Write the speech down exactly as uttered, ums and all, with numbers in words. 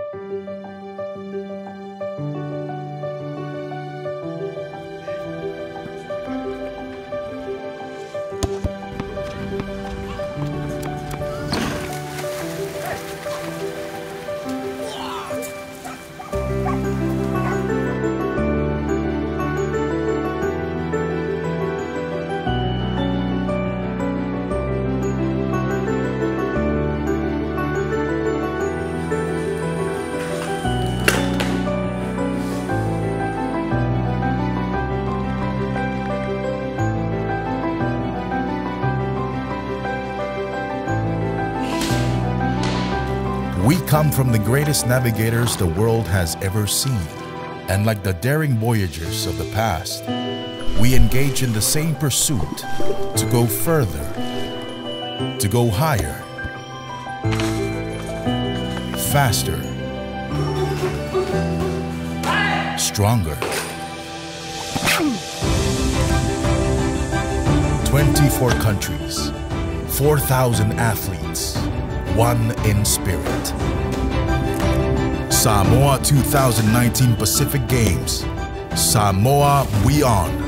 We come from the greatest navigators the world has ever seen. And like the daring voyagers of the past, we engage in the same pursuit to go further, to go higher, faster, stronger. twenty-four countries, four thousand athletes, one in spirit. Samoa two thousand nineteen Pacific Games. Samoa, we on.